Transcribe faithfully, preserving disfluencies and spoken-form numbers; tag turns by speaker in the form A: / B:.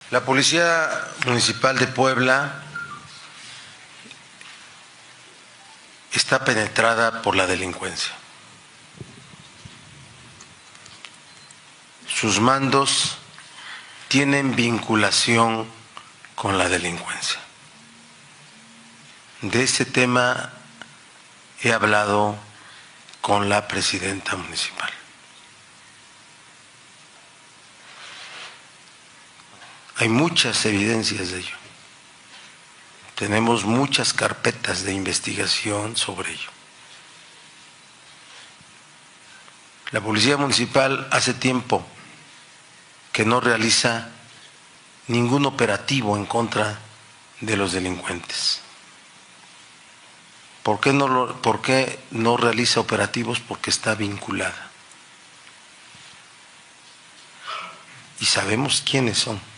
A: La Policía Municipal de Puebla está penetrada por la delincuencia. Sus mandos tienen vinculación con la delincuencia. De ese tema he hablado con la presidenta municipal. Hay muchas evidencias de ello. Tenemos muchas carpetas de investigación sobre ello. La Policía Municipal hace tiempo que no realiza ningún operativo en contra de los delincuentes. ¿Por qué no, lo, por qué no realiza operativos? Porque está vinculada. Y sabemos quiénes son.